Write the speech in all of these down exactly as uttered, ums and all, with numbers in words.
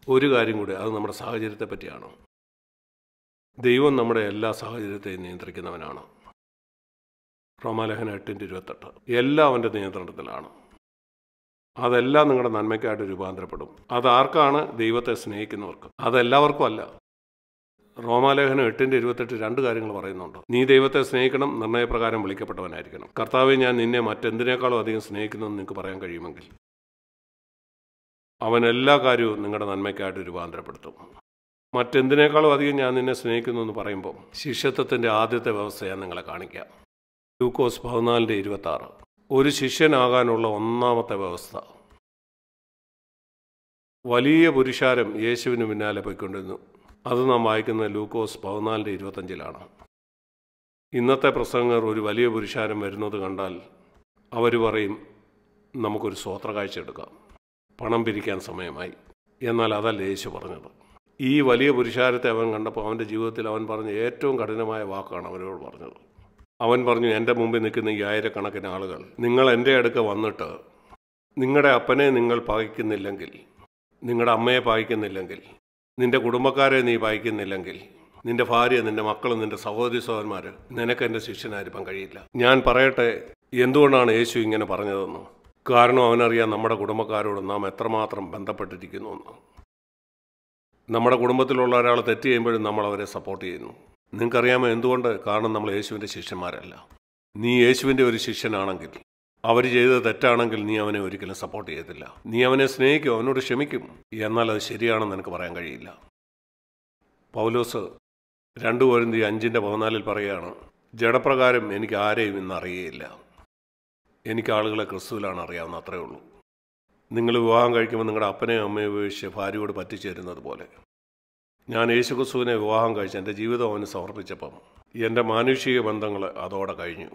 ഒരു കാര്യം കൂടി, അത് നമ്മുടെ സാഹചര്യത്തെ പറ്റിയാണ്. ദൈവം നമ്മുടെ എല്ലാ സാഹചര്യത്തെയും നിയന്ത്രിക്കുന്നവനാണ്. റോമാലേഖനം എട്ടിൻ്റെ ഇരുപത്തെട്ട്. എല്ലാം അവൻ്റെ നിയന്ത്രണത്തിലാണ്. അതെല്ലാം നിങ്ങളുടെ നന്മയ്ക്കായിട്ട് രൂപാന്തരപ്പെടും. അതാർക്കാണ്? ദൈവത്തെ സ്നേഹിക്കുന്നവർക്ക്. അതെല്ലാവർക്കും അല്ല. റോമാലേഖനം എട്ടിൻ്റെ ഇരുപത്തെട്ട് രണ്ട് കാര്യങ്ങൾ പറയുന്നുണ്ട്. നീ ദൈവത്തെ സ്നേഹിക്കണം, നിർണയപ്രകാരം വിളിക്കപ്പെട്ടവനായിരിക്കണം. കർത്താവെ, ഞാൻ നിന്നെ മറ്റെന്തിനേക്കാളും അധികം സ്നേഹിക്കുന്നെന്ന് നിങ്ങൾക്ക് പറയാൻ കഴിയുമെങ്കിൽ അവൻ എല്ലാ കാര്യവും നിങ്ങളുടെ നന്മയ്ക്കായിട്ട് രൂപാന്തരപ്പെടുത്തും. മറ്റെന്തിനേക്കാളും അധികം ഞാൻ നിന്നെ സ്നേഹിക്കുന്നു എന്ന് പറയുമ്പോൾ ശിഷ്യത്വത്തിൻ്റെ ആദ്യത്തെ വ്യവസ്ഥ ഞാൻ നിങ്ങളെ കാണിക്കാം. ലൂക്കോസ് പതിനാലിൻ്റെ ഇരുപത്തി ആറ്. ഒരു ശിഷ്യനാകാനുള്ള ഒന്നാമത്തെ വ്യവസ്ഥ. വലിയ പുരുഷാരം യേശുവിന് പിന്നാലെ പോയിക്കൊണ്ടിരുന്നു. അത് നാം വായിക്കുന്ന ലൂക്കോസ് പതിനാലിൻ്റെ ഇരുപത്തഞ്ചിലാണ്. ഇന്നത്തെ പ്രസംഗർ ഒരു വലിയ പുരുഷാരം വരുന്നത് കണ്ടാൽ അവർ പറയും, നമുക്കൊരു സ്വോത്രകാഴ്ച എടുക്കാം, പണം പിരിക്കാൻ സമയമായി. എന്നാൽ അതല്ല യേശു പറഞ്ഞത്. ഈ വലിയ പുരുഷാരത്തെ അവൻ കണ്ടപ്പോൾ അവൻ്റെ ജീവിതത്തിൽ അവൻ പറഞ്ഞ ഏറ്റവും കഠിനമായ വാക്കാണ് അവരോട് പറഞ്ഞത്. അവൻ പറഞ്ഞു, എൻ്റെ മുമ്പിൽ നിൽക്കുന്ന ഈ ആയിരക്കണക്കിന് ആളുകൾ നിങ്ങൾ എൻ്റെ അടുക്ക വന്നിട്ട് നിങ്ങളുടെ അപ്പനെ നിങ്ങൾ പകയ്ക്കുന്നില്ലെങ്കിൽ, നിങ്ങളുടെ അമ്മയെ പകയ്ക്കുന്നില്ലെങ്കിൽ, നിൻ്റെ കുടുംബക്കാരെ നീ പകയ്ക്കുന്നില്ലെങ്കിൽ, നിൻ്റെ ഭാര്യ, നിൻ്റെ മക്കളും, നിൻ്റെ സഹോദരി സഹോദരന്മാർ, നിനക്ക് എൻ്റെ ശിഷ്യനായിരിക്കാൻ കഴിയില്ല. ഞാൻ പറയട്ടെ എന്തുകൊണ്ടാണ് യേശു ഇങ്ങനെ പറഞ്ഞതെന്ന്. കാരണം അവനറിയാം നമ്മുടെ കുടുംബക്കാരോട് നാം എത്രമാത്രം ബന്ധപ്പെട്ടിരിക്കുന്നുവെന്ന്. നമ്മുടെ കുടുംബത്തിലുള്ള ഒരാൾ തെറ്റ് ചെയ്യുമ്പോഴും നമ്മൾ അവരെ സപ്പോർട്ട് ചെയ്യുന്നു. നിങ്ങൾക്കറിയാമോ എന്തുകൊണ്ട്? കാരണം നമ്മൾ യേശുവിൻ്റെ ശിഷ്യന്മാരല്ല. നീ യേശുവിൻ്റെ ഒരു ശിഷ്യനാണെങ്കിൽ, അവർ ചെയ്തത് തെറ്റാണെങ്കിൽ നീ അവനെ ഒരിക്കലും സപ്പോർട്ട് ചെയ്യത്തില്ല. നീ അവനെ സ്നേഹിക്കും, അവനോട് ക്ഷമിക്കും. എന്നാൽ അത് ശരിയാണെന്ന് എനിക്ക് പറയാൻ കഴിയില്ല. പൗലോസ് രണ്ട് കൊരിന്ത്യർ അഞ്ചിൻ്റെ പതിനാലിൽ പറയുകയാണ്, ജഡപ്രകാരം എനിക്ക് ആരെയും ഇന്ന് അറിയുകയില്ല. എനിക്ക് ആളുകളെ ക്രിസ്തുവിലാണ് അറിയാവുന്ന, അത്രേ ഉള്ളൂ. നിങ്ങൾ വിവാഹം കഴിക്കുമ്പോൾ നിങ്ങളുടെ അപ്പനെയും അമ്മയെ ഉപേക്ഷിച്ച് ഭാര്യയോട് പറ്റിച്ചേരുന്നത് പോലെ ഞാൻ യേശു ക്രിസ്തുവിനെ വിവാഹം കഴിച്ച് എൻ്റെ ജീവിതം അവന് സമർപ്പിച്ചപ്പം എൻ്റെ മാനുഷിക ബന്ധങ്ങൾ അതോടെ കഴിഞ്ഞു.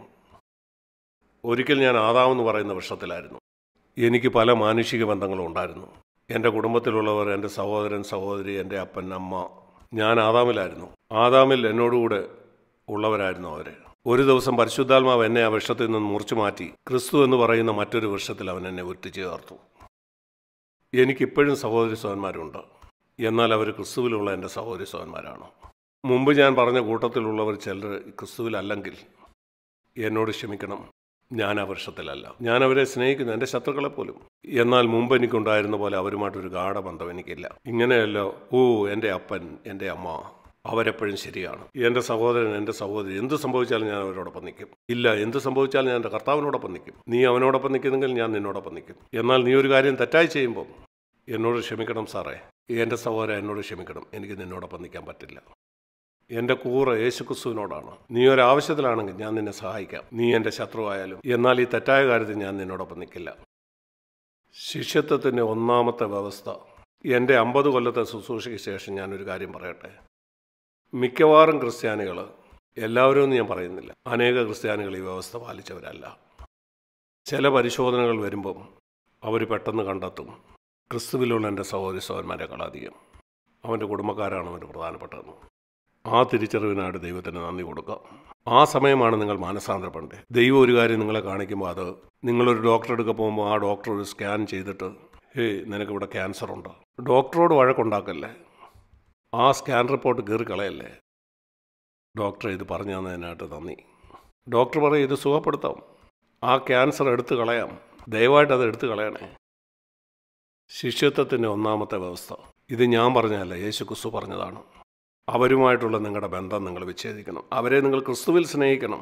ഒരിക്കൽ ഞാൻ ആദാമെന്ന് പറയുന്ന വൃക്ഷത്തിലായിരുന്നു. എനിക്ക് പല മാനുഷിക ബന്ധങ്ങളും ഉണ്ടായിരുന്നു. എൻ്റെ കുടുംബത്തിലുള്ളവർ, എൻ്റെ സഹോദരൻ, സഹോദരി, എൻ്റെ അപ്പൻ, അമ്മ. ഞാൻ ആദാമിലായിരുന്നു. ആദാമിൽ എന്നോടുകൂടെ ഉള്ളവരായിരുന്നു അവർ. ഒരു ദിവസം പരിശുദ്ധാത്മാവ് എന്നെ ആ വൃക്ഷത്തിൽ നിന്ന് മുറിച്ചു മാറ്റി ക്രിസ്തു എന്ന് പറയുന്ന മറ്റൊരു വൃക്ഷത്തിൽ അവൻ എന്നെ ഒറ്റിച്ചു ചേർത്തു. എനിക്കിപ്പോഴും സഹോദരി സഹോദരന്മാരുണ്ട്. എന്നാൽ അവർ ക്രിസ്തുവിലുള്ള എൻ്റെ സഹോദരി സഹോദരന്മാരാണ്. മുമ്പ് ഞാൻ പറഞ്ഞ കൂട്ടത്തിലുള്ളവർ ചിലർ ക്രിസ്തുവിലല്ലെങ്കിൽ എന്നോട് ക്ഷമിക്കണം, ഞാൻ ആ വൃക്ഷത്തിലല്ല. ഞാൻ അവരെ സ്നേഹിക്കുന്നു, എൻ്റെ ശത്രുക്കളെ പോലും. എന്നാൽ മുമ്പ് എനിക്കുണ്ടായിരുന്ന പോലെ അവരുമായിട്ടൊരു ഗാഢബന്ധം എനിക്കില്ല. ഇങ്ങനെയല്ല, ഓ എൻ്റെ അപ്പൻ, എൻ്റെ അമ്മ, അവരെപ്പോഴും ശരിയാണ്. എൻ്റെ സഹോദരൻ, എൻ്റെ സഹോദരി, എന്ത് സംഭവിച്ചാലും ഞാൻ അവരോടൊപ്പം നിൽക്കും. ഇല്ല, എന്ത് സംഭവിച്ചാലും ഞാൻ എൻ്റെ കർത്താവിനോടൊപ്പം നിൽക്കും. നീ അവനോടൊപ്പം നിൽക്കുന്നെങ്കിൽ ഞാൻ നിന്നോടൊപ്പം നിൽക്കും. എന്നാൽ നീ ഒരു കാര്യം തെറ്റായി ചെയ്യുമ്പോൾ എന്നോട് ക്ഷമിക്കണം സാറേ, എൻ്റെ സഹോദരൻ എന്നോട് ക്ഷമിക്കണം, എനിക്ക് നിന്നോടൊപ്പം നിൽക്കാൻ പറ്റില്ല. എൻ്റെ കൂറ് യേശുക്രിസ്തുവിനോടാണ്. നീ ഒരാവശ്യത്തിലാണെങ്കിൽ ഞാൻ നിന്നെ സഹായിക്കാം, നീ എൻ്റെ ശത്രുവായാലും. എന്നാൽ ഈ തെറ്റായ കാര്യത്തിൽ ഞാൻ നിന്നോടൊപ്പം നിൽക്കില്ല. ശിഷ്യത്വത്തിൻ്റെ ഒന്നാമത്തെ വ്യവസ്ഥ. എൻ്റെ അമ്പത് കൊല്ലത്തെ ശുശ്രൂഷയ്ക്ക് ശേഷം ഞാനൊരു കാര്യം പറയട്ടെ. മിക്കവാറും ക്രിസ്ത്യാനികൾ, എല്ലാവരും ഒന്നും ഞാൻ പറയുന്നില്ല, അനേക ക്രിസ്ത്യാനികൾ ഈ വ്യവസ്ഥ പാലിച്ചവരല്ല. ചില പരിശോധനകൾ വരുമ്പം അവർ പെട്ടെന്ന് കണ്ടെത്തും, ക്രിസ്തുവിലുള്ള എൻ്റെ സഹോദരി സഹോദരന്മാരെക്കാൾ അധികം അവൻ്റെ കുടുംബക്കാരാണ് അവൻ്റെ പ്രധാനപ്പെട്ടതെന്ന്. ആ തിരിച്ചറിവിനായിട്ട് ദൈവത്തിന് നന്ദി കൊടുക്കാം. ആ സമയമാണ് നിങ്ങൾ മാനസാന്തരപ്പെടേണ്ടത്. ദൈവം ഒരു കാര്യം നിങ്ങളെ കാണിക്കുമ്പോൾ, അത് നിങ്ങളൊരു ഡോക്ടറെ എടുക്കാൻ പോകുമ്പോൾ ആ ഡോക്ടർ ഒരു സ്കാൻ ചെയ്തിട്ട്, ഹേയ് നിനക്കിവിടെ ക്യാൻസർ ഉണ്ട്, ഡോക്ടറോട് വഴക്കുണ്ടാക്കല്ലേ, ആ സ്കാൻ റിപ്പോർട്ട് കീറി കളയല്ലേ. ഡോക്ടറെ ഇത് പറഞ്ഞു തന്നതിനായിട്ട് നന്ദി. ഡോക്ടർ പറയും ഇത് സുഖപ്പെടുത്താം, ആ ക്യാൻസർ എടുത്തു കളയാം, ദയവായിട്ട് അത് എടുത്തു കളയണേ. ശിഷ്യത്വത്തിൻ്റെ ഒന്നാമത്തെ വ്യവസ്ഥ. ഇത് ഞാൻ പറഞ്ഞതല്ല, യേശു ക്രിസ്തു പറഞ്ഞതാണ്. അവരുമായിട്ടുള്ള നിങ്ങളുടെ ബന്ധം നിങ്ങൾ വിച്ഛേദിക്കണം. അവരെ നിങ്ങൾ ക്രിസ്തുവിൽ സ്നേഹിക്കണം.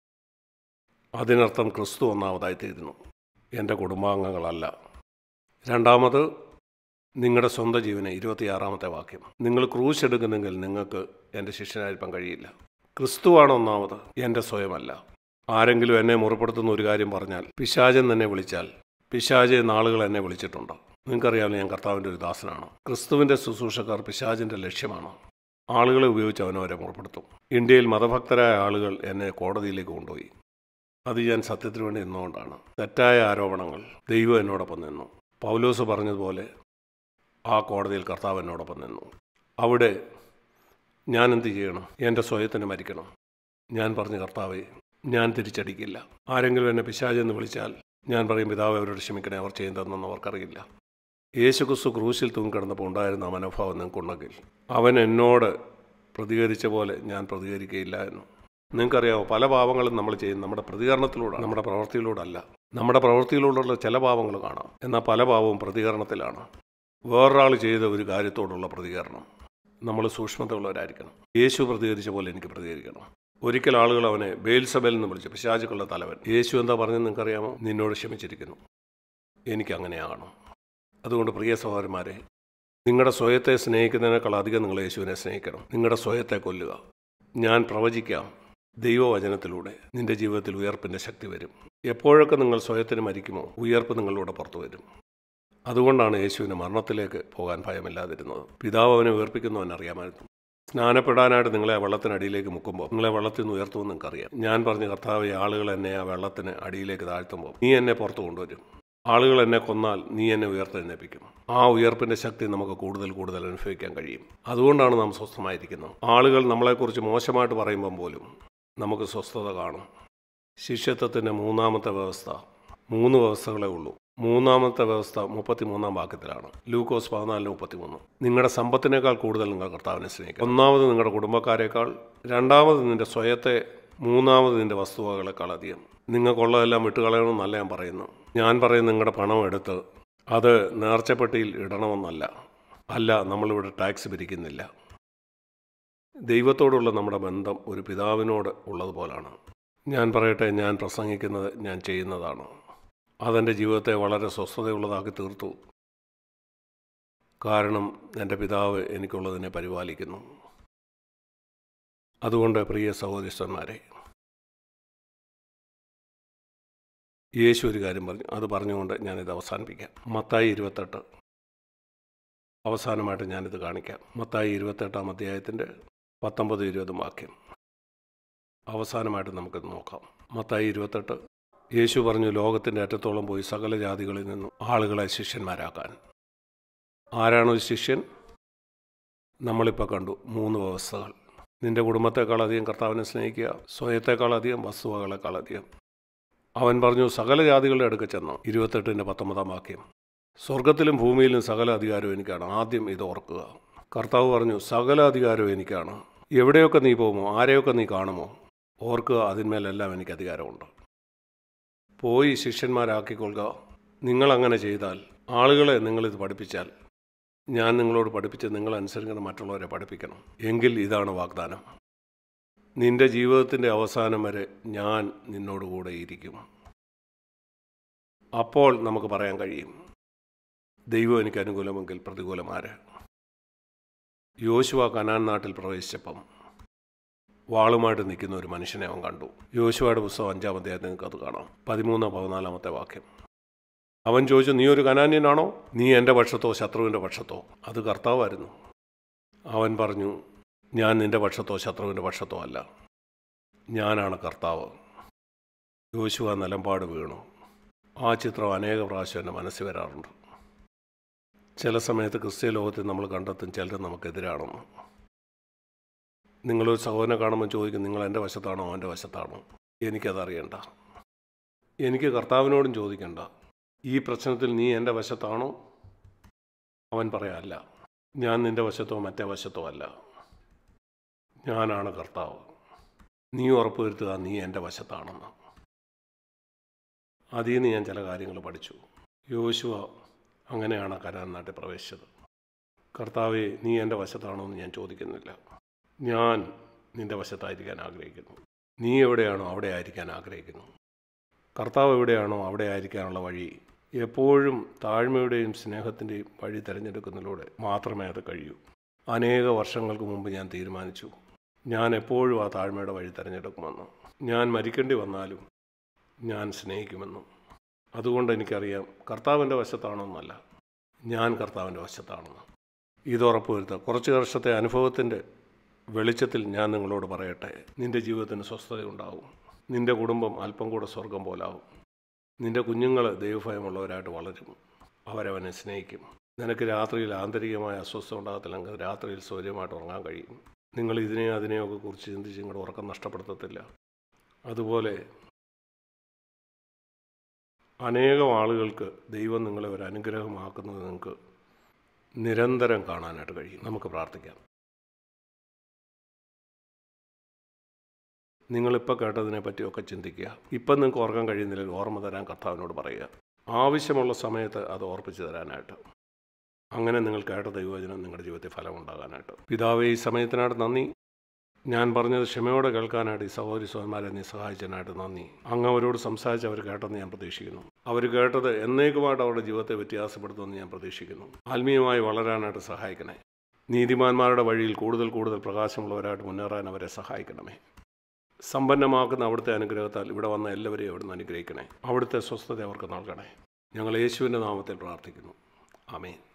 അതിനർത്ഥം ക്രിസ്തു ഒന്നാമതായി തീരുന്നു, എൻ്റെ കുടുംബാംഗങ്ങളല്ല. രണ്ടാമത്, നിങ്ങളുടെ സ്വന്തം ജീവനെ. ഇരുപത്തിയാറാമത്തെ വാക്യം. നിങ്ങൾ ക്രൂശ് എടുക്കുന്നെങ്കിൽ നിങ്ങൾക്ക് എൻ്റെ ശിഷ്യനായിരിക്കാൻ കഴിയില്ല. ക്രിസ്തുവാണ് ഒന്നാമത്, എൻ്റെ സ്വയമല്ല. ആരെങ്കിലും എന്നെ മുറിപ്പെടുത്തുന്ന ഒരു കാര്യം പറഞ്ഞാൽ, പിശാചൻ തന്നെ വിളിച്ചാൽ, പിശാചെ നാളുകൾ എന്നെ വിളിച്ചിട്ടുണ്ട്. നിങ്ങൾക്കറിയാമല്ലോ, ഞാൻ കർത്താവിൻ്റെ ഒരു ദാസനാണ്. ക്രിസ്തുവിൻ്റെ ശുശ്രൂഷക്കാർ പിശാചിൻ്റെ ലക്ഷ്യമാണ്. ആളുകളെ ഉപയോഗിച്ച് അവനവരെ മുറിപ്പെടുത്തും. ഇന്ത്യയിൽ മതഭക്തരായ ആളുകൾ എന്നെ കോടതിയിലേക്ക് കൊണ്ടുപോയി. അത് ഞാൻ സത്യത്തിന് വേണ്ടി നിന്നുകൊണ്ടാണ്. തെറ്റായ ആരോപണങ്ങൾ. ദൈവം എന്നോടൊപ്പം നിന്നു. പൗലോസ് പറഞ്ഞതുപോലെ ആ കോടതിയിൽ കർത്താവ് എന്നോടൊപ്പം നിന്നു. അവിടെ ഞാൻ എന്ത് ചെയ്യണം? എൻ്റെ സ്വയത്തിന് മരിക്കണം. ഞാൻ പറഞ്ഞു, കർത്താവേ ഞാൻ തിരിച്ചടിക്കില്ല. ആരെങ്കിലും എന്നെ പിശാചെന്ന് വിളിച്ചാൽ ഞാൻ പറയും, പിതാവ് അവരോട് ക്ഷമിക്കണേ, അവർ ചെയ്യുന്നതെന്നൊന്നും അവർക്കറിയില്ല. യേശുക്രിസ്തു ക്രൂശിൽ തൂങ്ങിക്കിടന്നപ്പോൾ ഉണ്ടായിരുന്ന മനോഭാവം നിങ്ങൾക്കുണ്ടെങ്കിൽ അവൻ എന്നോട് പ്രതികരിച്ച പോലെ ഞാൻ പ്രതികരിക്കുകയില്ല എന്ന്. നിങ്ങൾക്കറിയാമോ, പല പാവങ്ങളും നമ്മൾ ചെയ്യുന്നത് നമ്മുടെ പ്രതികരണത്തിലൂടെ, നമ്മുടെ പ്രവൃത്തിയിലൂടെ അല്ല. നമ്മുടെ പ്രവൃത്തിയിലൂടെയുള്ള ചില പാവങ്ങൾ കാണാം, എന്നാൽ പല പാവവും പ്രതികരണത്തിലാണ്. വേറൊരാൾ ചെയ്ത ഒരു കാര്യത്തോടുള്ള പ്രതികരണം. നമ്മൾ സൂക്ഷ്മതയുള്ളവരായിരിക്കണം. യേശു പ്രതികരിച്ച പോലെ എനിക്ക് പ്രതികരിക്കണം. ഒരിക്കൽ ആളുകൾ അവനെ ബേൽസബേൽ എന്ന് വിളിച്ചു, പിശാചുക്കളുടെ തലവൻ. യേശു എന്താ പറഞ്ഞെന്ന് നിങ്ങൾക്കറിയാമോ? നിന്നോട് ക്ഷമിച്ചിരിക്കുന്നു. എനിക്കങ്ങനെയാണ്. അതുകൊണ്ട് പ്രിയ സഹോദരന്മാരെ, നിങ്ങളുടെ സ്വയത്തെ സ്നേഹിക്കുന്നതിനേക്കാൾ അധികം നിങ്ങൾ യേശുവിനെ സ്നേഹിക്കണം. നിങ്ങളുടെ സ്വയത്തെ കൊല്ലുക. ഞാൻ പ്രവചിക്കാം, ദൈവവചനത്തിലൂടെ നിന്റെ ജീവിതത്തിൽ ഉയർപ്പിൻ്റെ ശക്തി വരും. എപ്പോഴൊക്കെ നിങ്ങൾ സ്വയത്തിന് മരിക്കുമോ, ഉയർപ്പ് നിങ്ങളിലൂടെ പുറത്തു വരും. അതുകൊണ്ടാണ് യേശുവിന് മരണത്തിലേക്ക് പോകാൻ ഭയമില്ലാതിരുന്നത്. പിതാവ് അവനെ ഉയർപ്പിക്കുന്നവൻ അറിയാമായിരുന്നു. സ്നാനപ്പെടാനായിട്ട് നിങ്ങളെ ആ വെള്ളത്തിനടിയിലേക്ക് മുക്കുമ്പോൾ നിങ്ങളെ വെള്ളത്തിൽ നിന്ന് ഉയർത്തുമെന്ന് നിങ്ങൾക്കറിയാം. ഞാൻ പറഞ്ഞ കർത്താവ്, ആളുകൾ എന്നെ ആ വെള്ളത്തിന് അടിയിലേക്ക് താഴ്ത്തുമ്പോൾ നീ എന്നെ പുറത്ത് കൊണ്ടുവരും. ആളുകൾ എന്നെ കൊന്നാൽ നീ എന്നെ ഉയർത്തെഴുന്നേൽപ്പിക്കും. ആ ഉയർപ്പിൻ്റെ ശക്തി നമുക്ക് കൂടുതൽ കൂടുതൽ അനുഭവിക്കാൻ കഴിയും. അതുകൊണ്ടാണ് നാം സ്വസ്ഥമായിരിക്കുന്നത്. ആളുകൾ നമ്മളെക്കുറിച്ച് മോശമായിട്ട് പറയുമ്പം പോലും നമുക്ക് സ്വസ്ഥത കാണും. ശിഷ്യത്വത്തിൻ്റെ മൂന്നാമത്തെ വ്യവസ്ഥ, മൂന്ന് വ്യവസ്ഥകളേ ഉള്ളൂ. മൂന്നാമത്തെ വ്യവസ്ഥ മുപ്പത്തിമൂന്നാം വാക്യത്തിലാണ്, ലൂക്കോസ് പതിനാലിന് മുപ്പത്തിമൂന്ന്. നിങ്ങളുടെ സമ്പത്തിനേക്കാൾ കൂടുതൽ നിങ്ങൾ കർത്താവിനെ സ്നേഹിക്കുക. ഒന്നാമത് നിങ്ങളുടെ കുടുംബക്കാരേക്കാൾ, രണ്ടാമത് നിന്റെ സ്വയത്തെ, മൂന്നാമത് നിന്റെ വസ്തുവകളെക്കാൾ അധികം. നിങ്ങൾക്കുള്ളതെല്ലാം വിട്ടുകളയണമെന്നല്ല ഞാൻ പറയുന്നു. ഞാൻ പറയുന്നത് നിങ്ങളുടെ പണം എടുത്ത് അത് നേർച്ചപ്പെട്ടിയിൽ ഇടണമെന്നല്ല. അല്ല, നമ്മളിവിടെ ടാക്സ് പിരിക്കുന്നില്ല. ദൈവത്തോടുള്ള നമ്മുടെ ബന്ധം ഒരു പിതാവിനോട് ഉള്ളതുപോലാണ്. ഞാൻ പറയട്ടെ, ഞാൻ പ്രസംഗിക്കുന്നത് ഞാൻ ചെയ്യുന്നതാണ്. അതെൻ്റെ ജീവിതത്തെ വളരെ സ്വസ്ഥതയുള്ളതാക്കി തീർത്തു. കാരണം എൻ്റെ പിതാവ് എനിക്കുള്ളതിനെ പരിപാലിക്കുന്നു. അതുകൊണ്ട് പ്രിയ സഹോദരന്മാരെ, യേശു ഒരു കാര്യം പറഞ്ഞു, അത് പറഞ്ഞുകൊണ്ട് ഞാനിത് അവസാനിപ്പിക്കാം. മത്തായി ഇരുപത്തെട്ട്, അവസാനമായിട്ട് ഞാനിത് കാണിക്കാം. മത്തായി ഇരുപത്തെട്ടാം അധ്യായത്തിൻ്റെ പത്തൊമ്പത് ഇരുപതും വാക്യം അവസാനമായിട്ട് നമുക്കിത് നോക്കാം. മത്തായി ഇരുപത്തെട്ട്, യേശു പറഞ്ഞു, ലോകത്തിൻ്റെ അറ്റത്തോളം പോയി സകല ജാതികളിൽ നിന്നും ആളുകളെ ശിഷ്യന്മാരാക്കാൻ. ആരാണ് ഒരു ശിഷ്യൻ? നമ്മളിപ്പോൾ കണ്ടു മൂന്ന് വ്യവസ്ഥകൾ. നിൻ്റെ കുടുംബത്തെക്കാളധികം കർത്താവിനെ സ്നേഹിക്കുക, സ്വയത്തെക്കാളധികം വസ്തുവകളെക്കാളധികം. അവൻ പറഞ്ഞു, സകല ജാതികളുടെ അടുക്ക ചെന്നു. ഇരുപത്തെട്ടിൻ്റെ പത്തൊമ്പതാം വാക്യം, സ്വർഗത്തിലും ഭൂമിയിലും സകല അധികാരവും എനിക്കാണ്. ആദ്യം ഇത് ഓർക്കുക. കർത്താവ് പറഞ്ഞു, സകല അധികാരവും എനിക്കാണ്. എവിടെയൊക്കെ നീ പോകുമോ, ആരെയൊക്കെ നീ കാണുമോ, ഓർക്കുക, അതിന്മേലെല്ലാം എനിക്ക് അധികാരമുണ്ട്. പോയി ശിഷ്യന്മാരാക്കിക്കൊള്ളുക. നിങ്ങളങ്ങനെ ചെയ്താൽ, ആളുകളെ നിങ്ങളിത് പഠിപ്പിച്ചാൽ, ഞാൻ നിങ്ങളോട് പഠിപ്പിച്ച് നിങ്ങളനുസരിക്കുന്ന മറ്റുള്ളവരെ പഠിപ്പിക്കണം. എങ്കിൽ ഇതാണ് വാഗ്ദാനം, നിന്റെ ജീവിതത്തിൻ്റെ അവസാനം വരെ ഞാൻ നിന്നോടുകൂടെ ഇരിക്കും. അപ്പോൾ നമുക്ക് പറയാൻ കഴിയും, ദൈവം എനിക്ക് അനുകൂലമെങ്കിൽ പ്രതികൂലമാര്. യോശുവ കനാൻ നാട്ടിൽ പ്രവേശിച്ചപ്പം വാളുമായിട്ട് നിൽക്കുന്ന ഒരു മനുഷ്യനെ അവൻ കണ്ടു. യോശുവയുടെ പുസ്തകം അഞ്ചാം അധ്യായത്തിൽ നിങ്ങൾക്ക് അത് കാണാം, പതിമൂന്ന് പതിനാലാമത്തെ വാക്യം. അവൻ ചോദിച്ചു, നീ ഒരു കനാന്യനാണോ? നീ എൻ്റെ പക്ഷത്തോ ശത്രുവിൻ്റെ പക്ഷത്തോ? അത് കർത്താവായിരുന്നു. അവൻ പറഞ്ഞു, ഞാൻ നിൻ്റെ പക്ഷത്തോ ശത്രുവിൻ്റെ പക്ഷത്തോ അല്ല, ഞാനാണ് കർത്താവ്. യോശുവ നിലമ്പാട് വീണു. ആ ചിത്രം അനേക പ്രാവശ്യം എൻ്റെ മനസ്സിൽ വരാറുണ്ട്. ചില സമയത്ത് ക്രിസ്ത്യ ലോകത്തിൽ നമ്മൾ കണ്ടെത്തും ചിലർ നമുക്കെതിരാണെന്ന്. നിങ്ങളൊരു സഹോദരനെ കാണുമ്പോൾ ചോദിക്കും, നിങ്ങൾ എൻ്റെ വശത്താണോ അവൻ്റെ വശത്താണോ? എനിക്കതറിയണ്ട. എനിക്ക് കർത്താവിനോടും ചോദിക്കണ്ട, ഈ പ്രശ്നത്തിൽ നീ എൻ്റെ വശത്താണോ? അവൻ പറയാല്ല, ഞാൻ നിൻ്റെ വശത്തോ മറ്റേ വശത്തോ അല്ല, ഞാനാണ് കർത്താവ്. നീ ഉറപ്പ് വരുത്തുക നീ എൻ്റെ വശത്താണെന്ന്. അതിൽ നിന്ന് ഞാൻ ചില കാര്യങ്ങൾ പഠിച്ചു. യോശുവ അങ്ങനെയാണ് കനാൻ നാട്ടിൽ പ്രവേശിച്ചത്. കർത്താവേ, നീ എൻ്റെ വശത്താണോ എന്ന് ഞാൻ ചോദിക്കുന്നില്ല, ഞാൻ നിൻ്റെ വശത്തായിരിക്കാൻ ആഗ്രഹിക്കുന്നു. നീ എവിടെയാണോ അവിടെ ആയിരിക്കാൻ ആഗ്രഹിക്കുന്നു. കർത്താവ് എവിടെയാണോ അവിടെ ആയിരിക്കാനുള്ള വഴി എപ്പോഴും താഴ്മയുടെയും സ്നേഹത്തിൻ്റെയും വഴി തിരഞ്ഞെടുക്കുന്നതിലൂടെ മാത്രമേ അത് കഴിയൂ. അനേക വർഷങ്ങൾക്ക് മുമ്പ് ഞാൻ തീരുമാനിച്ചു, ഞാൻ എപ്പോഴും ആ താഴ്മയുടെ വഴി തിരഞ്ഞെടുക്കുമെന്ന്. ഞാൻ മരിക്കേണ്ടി വന്നാലും ഞാൻ സ്നേഹിക്കുമെന്നും. അതുകൊണ്ട് എനിക്കറിയാം കർത്താവിൻ്റെ വശത്താണെന്നല്ല, ഞാൻ കർത്താവിൻ്റെ വശത്താണെന്ന്. ഇത് ഉറപ്പ് വരുത്തുക. കുറച്ച് വർഷത്തെ അനുഭവത്തിൻ്റെ വെളിച്ചത്തിൽ ഞാൻ നിങ്ങളോട് പറയട്ടെ, നിൻ്റെ ജീവിതത്തിന് സ്വസ്ഥതയുണ്ടാവും. നിൻ്റെ കുടുംബം അല്പം കൂടെ സ്വർഗം പോലാവും. നിൻ്റെ കുഞ്ഞുങ്ങൾ ദൈവഭയമുള്ളവരായിട്ട് വളരും. അവരവനെ സ്നേഹിക്കും. നിനക്ക് രാത്രിയിൽ ആന്തരികമായ അസ്വസ്ഥത ഉണ്ടാകത്തില്ലെങ്കിൽ രാത്രിയിൽ സൗര്യമായിട്ട് ഉറങ്ങാൻ കഴിയും. നിങ്ങൾ ഇതിനെയോ അതിനെയൊക്കെ കുറിച്ച് ചിന്തിച്ച് നിങ്ങളുടെ ഉറക്കം നഷ്ടപ്പെടുത്തത്തില്ല. അതുപോലെ അനേകം ആളുകൾക്ക് ദൈവം നിങ്ങളെ ഒരു അനുഗ്രഹമാക്കുന്നത് നിങ്ങൾക്ക് നിരന്തരം കാണാനായിട്ട് കഴിയും. നമുക്ക് പ്രാർത്ഥിക്കാം. നിങ്ങളിപ്പോൾ കേട്ടതിനെ പറ്റിയൊക്കെ ചിന്തിക്കുക. ഇപ്പം നിങ്ങൾക്ക് ഓർക്കാൻ കഴിയുന്നില്ലെങ്കിൽ ഓർമ്മ തരാൻ കർത്താവിനോട് പറയുക. ആവശ്യമുള്ള സമയത്ത് അത് ഓർപ്പിച്ച് തരാനായിട്ട്. അങ്ങനെ നിങ്ങൾ കേട്ട ദൈവവചനം നിങ്ങളുടെ ജീവിതത്തിൽ ഫലമുണ്ടാകാനായിട്ട്. പിതാവേ, ഈ സമയത്തിനായിട്ട് നന്ദി. ഞാൻ പറഞ്ഞത് ക്ഷമയോടെ കേൾക്കാനായിട്ട് ഈ സഹോദരി സഹോദരന്മാരെ നീ സഹായിച്ചതിനായിട്ട് നന്ദി. അങ്ങ് അവരോട് സംസാരിച്ച് അവർ കേട്ടെന്ന് ഞാൻ പ്രതീക്ഷിക്കുന്നു. അവർ കേട്ടത് എന്നേക്കുമായിട്ട് അവരുടെ ജീവിതത്തെ വ്യത്യാസപ്പെടുത്തുമെന്ന് ഞാൻ പ്രതീക്ഷിക്കുന്നു. ആത്മീയമായി വളരാനായിട്ട് സഹായിക്കണേ. നീതിമാന്മാരുടെ വഴിയിൽ കൂടുതൽ കൂടുതൽ പ്രകാശമുള്ളവരായിട്ട് മുന്നേറാൻ അവരെ സഹായിക്കണമേ. സമ്പന്നമാക്കുന്ന അവിടുത്തെ അനുഗ്രഹത്താൽ ഇവിടെ വന്ന എല്ലാവരെയും അവിടുന്ന് അനുഗ്രഹിക്കണേ. അവിടുത്തെ സ്വസ്ഥത അവർക്ക് നൽകണേ. ഞങ്ങൾ യേശുവിൻ്റെ നാമത്തിൽ പ്രാർത്ഥിക്കുന്നു. ആമേൻ.